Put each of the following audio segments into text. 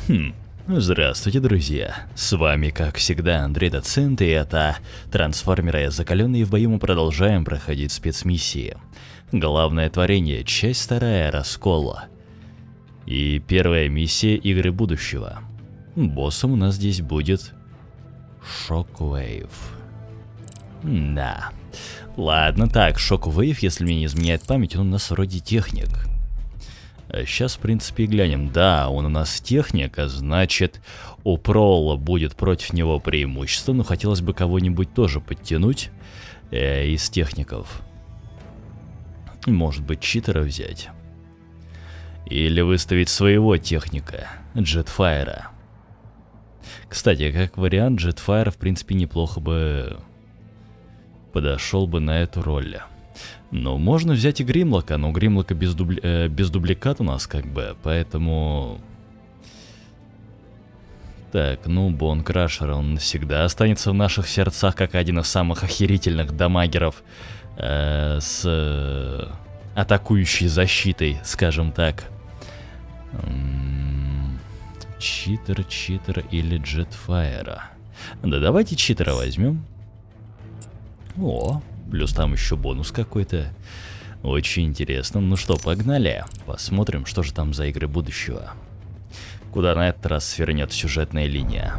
Здравствуйте, друзья! С вами, как всегда, Андрей Доцент, и это трансформеры, закаленные в бою, мы продолжаем проходить спецмиссии. Главное творение, часть 2, раскола. И первая миссия игры будущего. Боссом у нас здесь будет Shockwave. Да. Ладно, так, Shockwave, если мне не изменяет память, он у нас вроде техник. Сейчас, в принципе, и глянем. Да, он у нас техник, а значит, у Прола будет против него преимущество. Но хотелось бы кого-нибудь тоже подтянуть из техников. Может быть, читера взять. Или выставить своего техника, Джетфайра. Кстати, как вариант, Джетфайр, в принципе, неплохо бы подошел бы на эту роль. Но можно взять и Гримлока, но Гримлока без дубликат у нас как бы, поэтому... Так, ну, Бонкрашер, он всегда останется в наших сердцах как один из самых охерительных дамагеров с атакующей защитой, скажем так. Читер или Джетфайра. Да давайте читера возьмем. О, плюс там еще бонус какой-то. Очень интересно. Ну что, погнали. Посмотрим, что же там за игры будущего. Куда на этот раз свернет сюжетная линия.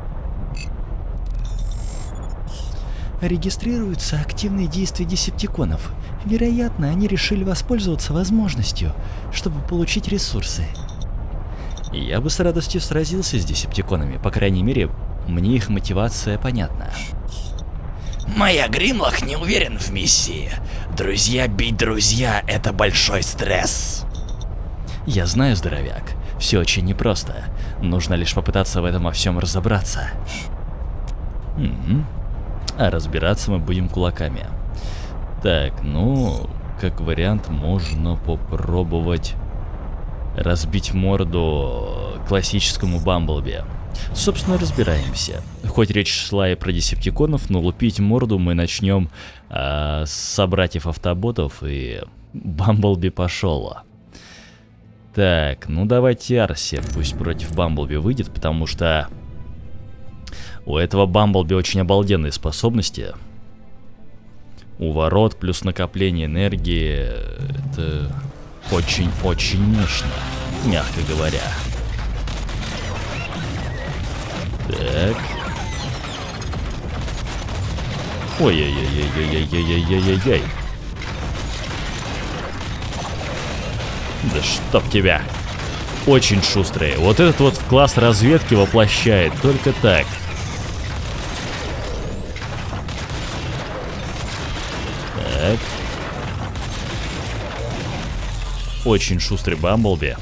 Регистрируются активные действия десептиконов. Вероятно, они решили воспользоваться возможностью, чтобы получить ресурсы. Я бы с радостью сразился с десептиконами. По крайней мере, мне их мотивация понятна. Моя Гримлок не уверен в миссии. Друзья бить друзья — это большой стресс. Я знаю, здоровяк, все очень непросто. Нужно лишь попытаться в этом во всем разобраться. А разбираться мы будем кулаками. Так, ну, как вариант, можно попробовать разбить морду классическому Бамблби. Собственно, разбираемся. Хоть речь шла и про десептиконов, но лупить морду мы начнем с собратьев автоботов, и Бамблби пошел. Так, ну давайте Арси пусть против Бамблби выйдет, потому что у этого Бамблби очень обалденные способности. Уворот плюс накопление энергии. Это очень-очень мощно, мягко говоря. Так. Ой-ой-ой-ой-ой-ой-ой-ой-ой-ой. Да чтоб тебя. Очень шустрые. Вот этот вот класс разведки воплощает. Только так. Так. Очень шустрый Бамблби.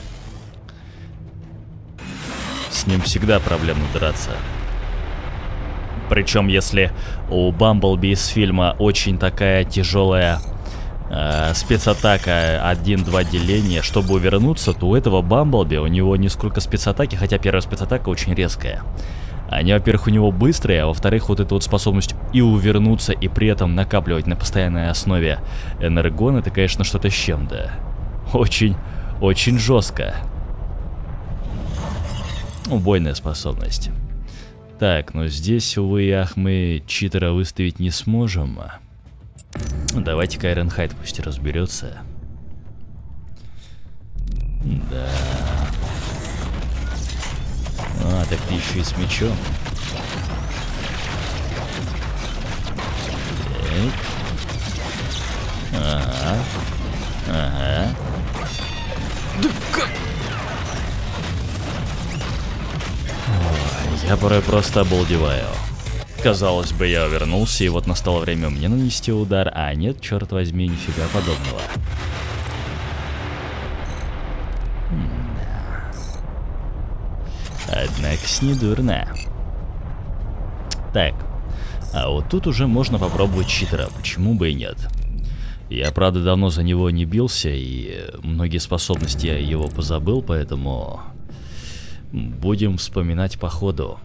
С ним всегда проблемно драться. Причем, если у Бамблби из фильма очень такая тяжелая спецатака 1-2 деления, чтобы увернуться, то у этого Бамблби, у него не сколько спецатаки, хотя первая спецатака очень резкая. Они, во-первых, у него быстрые, а во-вторых, вот эта вот способность и увернуться, и при этом накапливать на постоянной основе энергон, это, конечно, что-то с чем-то. Очень жестко. Убойная способность. Так, но здесь, увы и ах, мы читера выставить не сможем. Давайте-ка Айронхайд пусть разберется. Да. А, так ты еще и с мечом. Так. Ага. Ага. Да как? Ой, я порой просто обалдеваю. Казалось бы, я увернулся, и вот настало время мне нанести удар, а нет, черт возьми, нифига подобного. Однако с недурно. Так, а вот тут уже можно попробовать читера, почему бы и нет. Я, правда, давно за него не бился, и многие способности я его позабыл, поэтому будем вспоминать по ходу.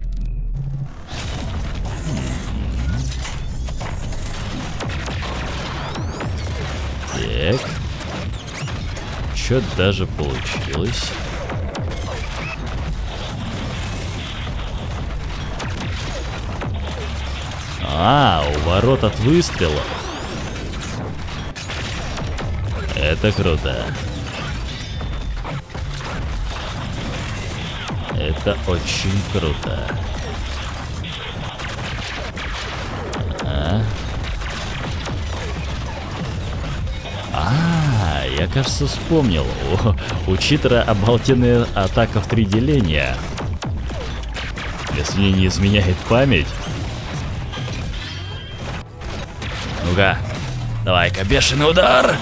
Так. Чё-то даже получилось. А, у ворот от выстрелов. Это круто. Это очень круто. Я, кажется, вспомнил. У читера обалденная атака в 3 деления. Если мне не изменяет память. Ну-ка, давай-ка, бешеный удар!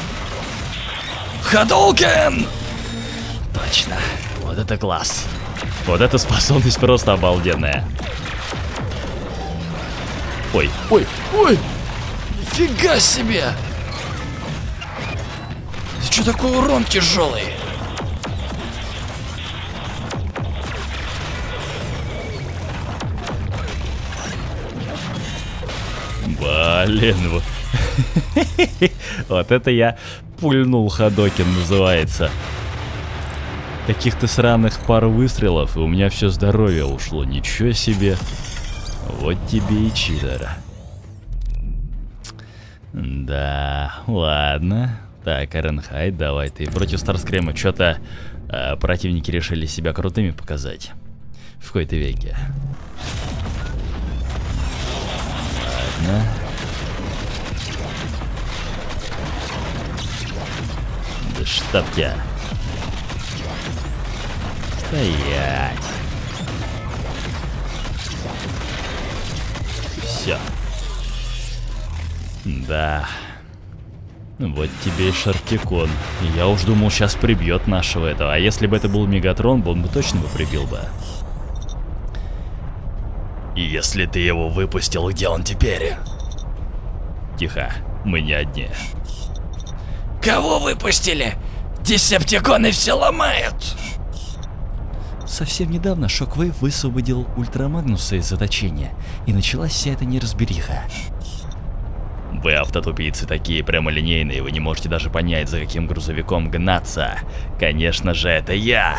Хадоукен! Точно, вот это класс. Вот эта способность просто обалденная. Ой, ой, ой! Нифига себе! Что такой урон тяжелый? Блин, вот это я пульнул Хадоукен называется. Каких-то сраных пару выстрелов, и у меня все здоровье ушло. Ничего себе. Вот тебе и читер. Да, ладно. Так, Эренхайд, давай ты. Против Старскрема что-то противники решили себя крутыми показать. В какой-то веке. Ладно. Да чтоб тебя. Стоять. Все. Да. Вот тебе и Шартикон. Я уж думал, сейчас прибьет нашего этого. А если бы это был Мегатрон, он бы точно прибил бы. И если ты его выпустил, где он теперь? Тихо, мы не одни. Кого выпустили? Десептиконы все ломают. Совсем недавно Шоквейв высвободил Ультрамагнуса из заточения, и началась вся эта неразбериха. Вы, автотупицы, такие прямолинейные, вы не можете даже понять, за каким грузовиком гнаться. Конечно же, это я!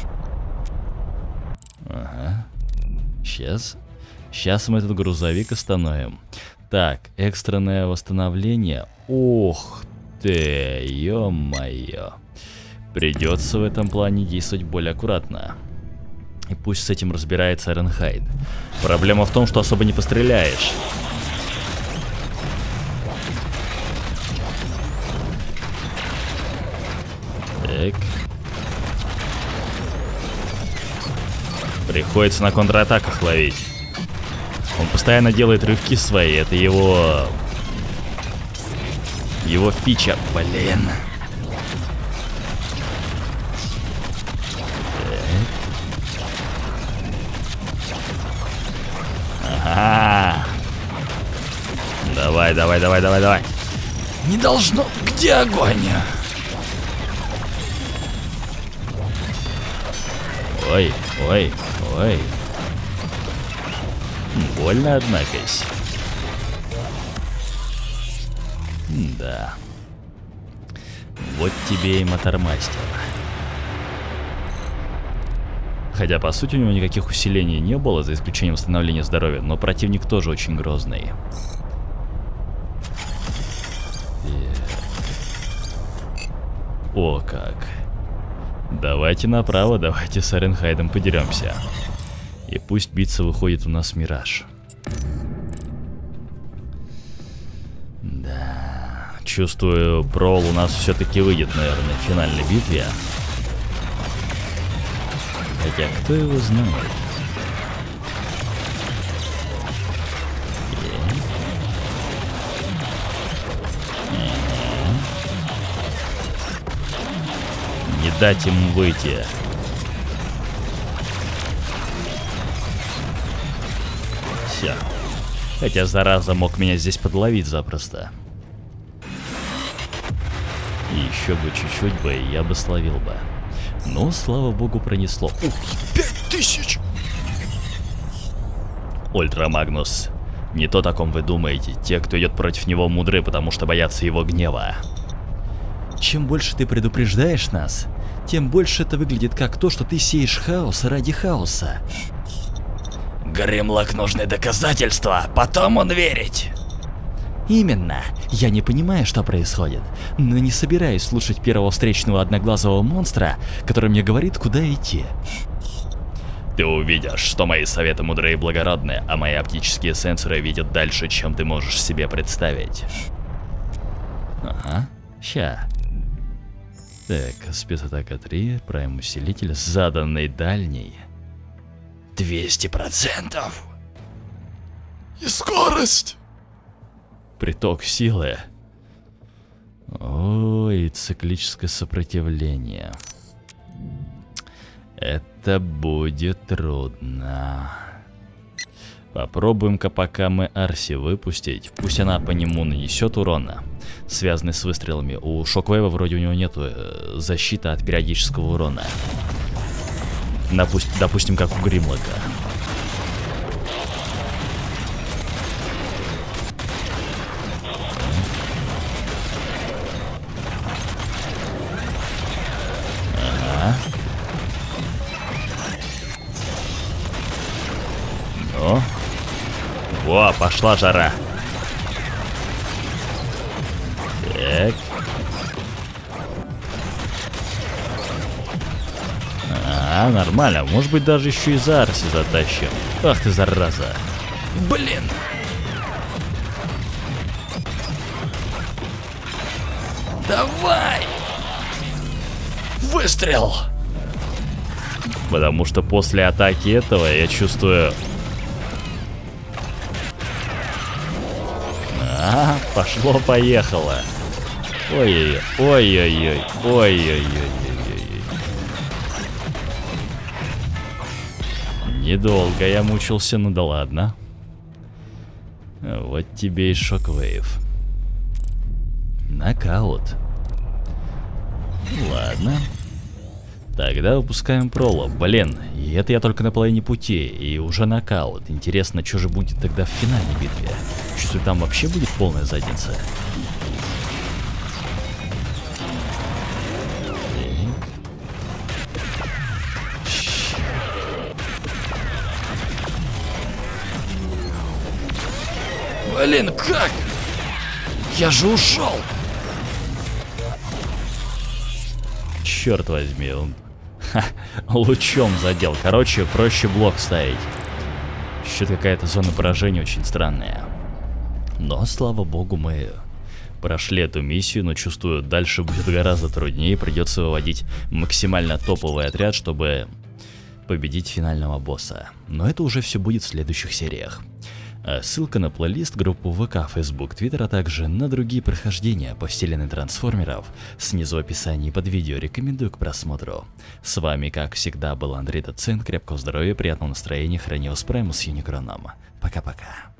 Ага. Сейчас мы этот грузовик остановим. Так, экстренное восстановление. Ух ты, ё-моё. Придется в этом плане действовать более аккуратно. И пусть с этим разбирается Эренхайд. Проблема в том, что особо не постреляешь. Так. Приходится на контратаках ловить. Он постоянно делает рывки свои, это его фича, блин. Ага. Давай, давай, давай, давай, давай. Не должно. Где огонь? Ой, ой, ой. Больно, однако. Да. Вот тебе и Мотормастер. Хотя, по сути, у него никаких усилений не было, за исключением восстановления здоровья, но противник тоже очень грозный. О, как. Давайте направо, давайте с Эренхайдом подеремся. И пусть биться выходит у нас Мираж. Да, чувствую, Brawl у нас все-таки выйдет, наверное, в финальной битве. Хотя, кто его знает? Не дать ему выйти. Все. Хотя зараза мог меня здесь подловить запросто. И еще бы чуть-чуть бы, и я бы словил бы. Но, слава богу, пронесло. Ух, 5000! Ультрамагнус. Не то, о ком вы думаете. Те, кто идет против него, мудры, потому что боятся его гнева. Чем больше ты предупреждаешь нас, тем больше это выглядит как то, что ты сеешь хаос ради хаоса. Гримлок нужны доказательства, потом он верить. Именно. Я не понимаю, что происходит, но не собираюсь слушать первого встречного одноглазого монстра, который мне говорит, куда идти. Ты увидишь, что мои советы мудрые и благородные, а мои оптические сенсоры видят дальше, чем ты можешь себе представить. Ага, ща. Так, спецатака 3, прайм усилитель, заданный дальний. 200%. И скорость. Приток силы. Ой, циклическое сопротивление. Это будет трудно. Попробуем-ка пока мы Арси выпустить. Пусть она по нему нанесет урона, связанный с выстрелами. У Шоквейва вроде у него нету защиты от периодического урона. Допустим, как у Гримлока. Ага. Ну. Во, пошла жара. Так. Нормально. Может быть, даже еще и за Арси затащим. Ах ты, зараза. Блин. Давай. Выстрел. Потому что после атаки этого я чувствую... Пошло-поехало. Ой-ой-ой, ой-ой-ой, ой-ой-ой. Недолго я мучился, ну да ладно. Вот тебе и Шоквейв. Нокаут. Ладно. Тогда выпускаем Проло. Блин, и это я только на половине пути, и уже нокаут. Интересно, что же будет тогда в финальной битве? Чувствую, там вообще будет полная задница. Блин, как? Я же ушел. Черт возьми, он лучом задел. Короче, проще блок ставить. Что-то какая-то зона поражения очень странная. Но, слава богу, мы прошли эту миссию, но чувствую, дальше будет гораздо труднее. Придется выводить максимально топовый отряд, чтобы победить финального босса. Но это уже все будет в следующих сериях. Ссылка на плейлист, группу ВК, Facebook, Twitter, а также на другие прохождения по вселенной трансформеров снизу в описании под видео, рекомендую к просмотру. С вами, как всегда, был Андрей Доцент, крепкого здоровья, приятного настроения, храни вас Праймус с Юникроном. Пока-пока.